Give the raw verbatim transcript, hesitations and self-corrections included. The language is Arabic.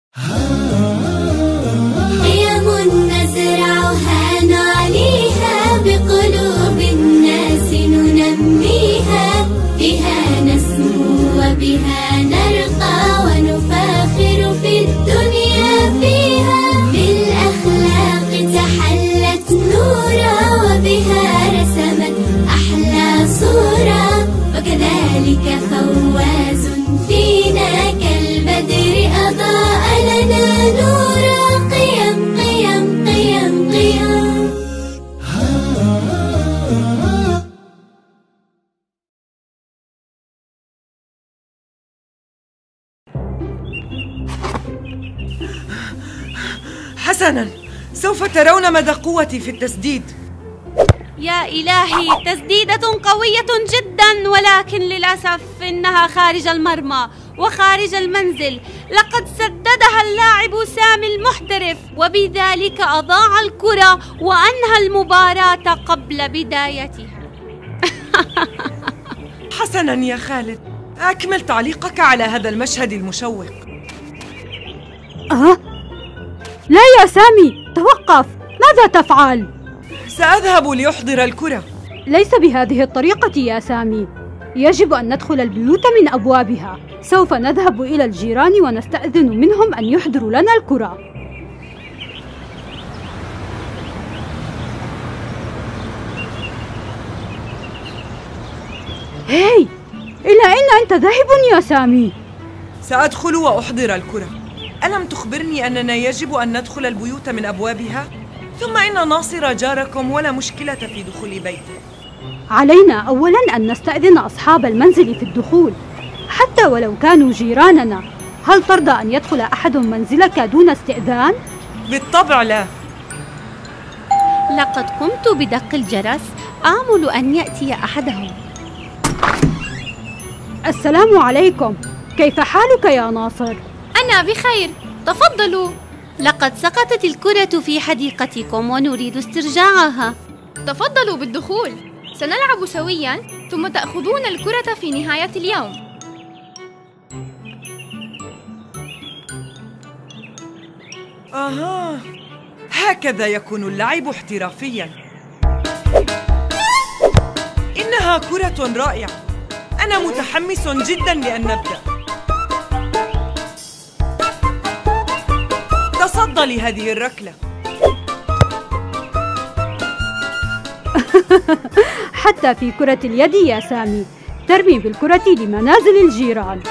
قيم نزرعها نعليها بقلوب الناس ننميها، بها نسمو وبها نرقى ونفاخر في الدنيا فيها، بالأخلاق تحلت نورا وبها رسمت أحلى صورة، وكذلك فواز فينا كالبدر أضاء لنا نورا. قيم قيم قيم قيم. حسناً، سوف ترون مدى قوتي في التسديد. يا إلهي، تسديدة قوية جدا، ولكن للأسف إنها خارج المرمى وخارج المنزل. لقد سددها اللاعب سامي المحترف، وبذلك أضاع الكرة وأنهى المباراة قبل بدايتها. حسناً يا خالد، أكمل تعليقك على هذا المشهد المشوق. أه؟ لا يا سامي، توقف، ماذا تفعل؟ سأذهب لأحضر الكرة. ليس بهذه الطريقة يا سامي، يجب أن ندخل البيوت من أبوابها. سوف نذهب إلى الجيران ونستأذن منهم أن يحضروا لنا الكرة. هاي، إلى أين أنت ذاهب يا سامي؟ سأدخل وأحضر الكرة. ألم تخبرني أننا يجب أن ندخل البيوت من أبوابها؟ ثم إن ناصر جاركم ولا مشكلة في دخول بيته. علينا أولاً أن نستأذن أصحاب المنزل في الدخول، حتى ولو كانوا جيراننا. هل ترضى أن يدخل أحد منزلك دون استئذان؟ بالطبع لا. لقد قمت بدق الجرس، آمل أن يأتي أحدهم. السلام عليكم، كيف حالك يا ناصر؟ أنا بخير، تفضلوا. لقد سقطت الكرة في حديقتكم ونريد استرجاعها. تفضلوا بالدخول، سنلعب سوياً ثم تأخذون الكرة في نهاية اليوم. آها، هكذا يكون اللعب احترافياً. إنها كرة رائعة، أنا متحمس جداً لأن نبدأ. تصدى لهذه الركلة. حتى في كرة اليد يا سامي، ترمي بالكرة لمنازل الجيران.